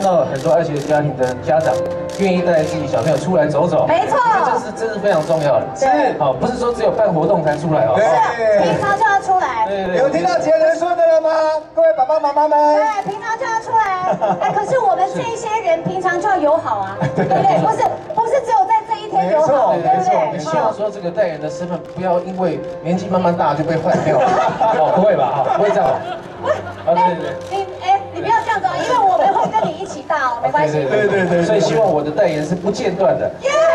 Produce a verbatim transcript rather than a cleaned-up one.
到很多爱学家庭的家长愿意带自己小朋友出来走走， 没错， 这是这是非常重要的。 是， 好，不是说只有办活动才出来哦。 是，平常就要出来。 对对， 有听到杰伦说的了吗？各位爸爸妈妈们。 对，平常就要出来。哎，可是我们这些人平常就要友好啊，对不对？不是不是只有在这一天友好，对不对？ 希望说这个代言的身份不要因为年纪慢慢大就被换掉。哦，不会吧？不会这样吧？啊，对对对。 你哎，你不要这样子啊，因为我们会跟你一起大哦，没关系。 对对对。所以希望我的代言是不间断的。